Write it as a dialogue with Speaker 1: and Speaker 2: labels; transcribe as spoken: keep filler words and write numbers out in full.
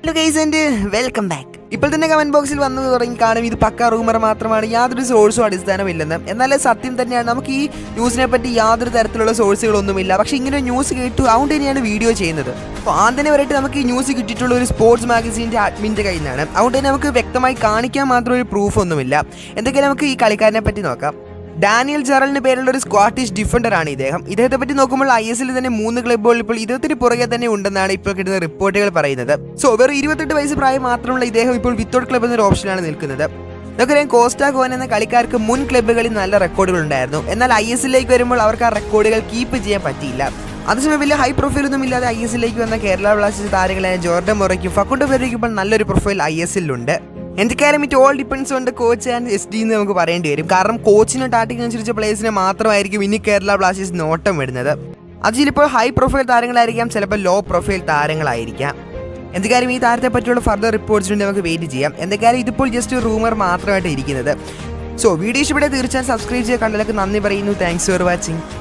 Speaker 1: Hello guys and welcome back. ഇപ്പോൾ തന്നെ comment ബോക്സിൽ വന്നു തുടങ്ങി കാണും ഇത് പക്ക റൂമർ മാത്രമാണ്, യാതൊരു സോഴ്സും അടിസ്ഥാനമില്ലെന്ന്. എന്നാൽ സത്യം തന്നെയാണ്, നമുക്ക് ഈ ന്യൂസിനെ പറ്റി യാതൊരു തരത്തിലുള്ള സോഴ്സുകളൊന്നുമില്ല. പക്ഷേ ഇങ്ങനെ ന്യൂസ് കേട്ടു, അതുകൊണ്ട് തന്നെയാണ് വീഡിയോ ചെയ്യുന്നത്. അപ്പോൾ ആദ്യം തന്നെ വരട്ടെ, നമുക്ക് ഈ ന്യൂസ് കിട്ടിയിട്ടുള്ള ഒരു സ്പോർട്സ് മാഗസീൻ്റെ അഡ്മിൻ്റെ കയ്യിൽ നിന്നാണ്. അതുകൊണ്ട് തന്നെ നമുക്ക് വ്യക്തമായി കാണിക്കാൻ മാത്രം ഒരു പ്രൂഫ് ഒന്നുമില്ല. എന്തൊക്കെയാണ് നമുക്ക് ഈ കളിക്കാരനെ പറ്റി നോക്കാം. ഡാനിയൽ ജെറലിന് പേരുള്ള ഒരു സ്കോട്ടിഷ് ഡിഫൻഡർ ആണ് ഇദ്ദേഹം. ഇദ്ദേഹത്തെ പറ്റി നോക്കുമ്പോൾ ഐ എസ് എല്ലിൽ തന്നെ മൂന്ന് ക്ലബ്ബുകൾ ഇപ്പോൾ ഇദ്ദേഹത്തിന് പുറകെ തന്നെ ഉണ്ടെന്നാണ് ഇപ്പോൾ കിട്ടുന്ന റിപ്പോർട്ടുകൾ പറയുന്നത്. സോ വെറും ഇരുപത്തെട്ട് വയസ്സ് പ്രായം മാത്രമുള്ള ഇദ്ദേഹം ഇപ്പോൾ വിത്തൗട്ട് ക്ലബ് എന്നൊരു ഓപ്ഷനാണ് നിൽക്കുന്നത്. നമുക്കറിയാം കോസ്റ്റാ ഗോവൻ എന്ന കളിക്കാർക്ക് മുൻ ക്ലബ്ബുകളിൽ നല്ല റെക്കോർഡുകൾ ഉണ്ടായിരുന്നു. എന്നാൽ ഐ എസ് എല്ലിലേക്ക് വരുമ്പോൾ അവർക്ക് ആ റെക്കോർഡുകൾ കീപ്പ് ചെയ്യാൻ പറ്റിയില്ല. അതേസമയം വലിയ ഹൈ പ്രൊഫൈലൊന്നും ഇല്ലാതെ ഐ എസ് എല്ലിലേക്ക് വന്ന കേരള ബ്ലാസ്റ്റേഴ്സ് താരങ്ങളായ ജോർഡൻ മൊറയ്ക്കും ഫക്കുണ്ടോ ഫെർരയ്ക്കും ഇപ്പോൾ നല്ലൊരു പ്രൊഫൈൽ ഐ എസ് എല്ലിലുണ്ട്. എന്തൊക്കെയായാലും it all depends on the coach and S D എന്ന് നമുക്ക് പറയേണ്ടി വരും. കാരണം കോച്ചിന് ടാക്ടിക് അനുസരിച്ച പ്ലേയേഴ്സിനെ മാത്രമായിരിക്കും ഇനി കേരള ബ്ലാസ്റ്റേഴ്സ് നോട്ടം വരുന്നത്. അത് ചിലപ്പോൾ ഹൈ പ്രൊഫൈൽ താരങ്ങളായിരിക്കാം, ചിലപ്പോൾ ലോ പ്രൊഫൈൽ താരങ്ങളായിരിക്കാം. എന്തൊക്കെയായാലും ഈ താരത്തെ പറ്റിയുള്ള ഫർദർ റിപ്പോർട്ട്സിന് വേണ്ടി നമുക്ക് വെയിറ്റ് ചെയ്യാം. എന്തൊക്കെയായാലും ഇതിപ്പോൾ ജസ്റ്റ് ഒരു റൂമർ മാത്രമായിട്ട് ഇരിക്കുന്നത്. സോ വീഡിയോ ഇഷ്ടപ്പെട്ടാൽ തീർച്ചയായും സബ്സ്ക്രൈബ് ചെയ്യുക. കണ്ടതിലേക്ക് നന്ദി പറയുന്നു. Thanks for watching.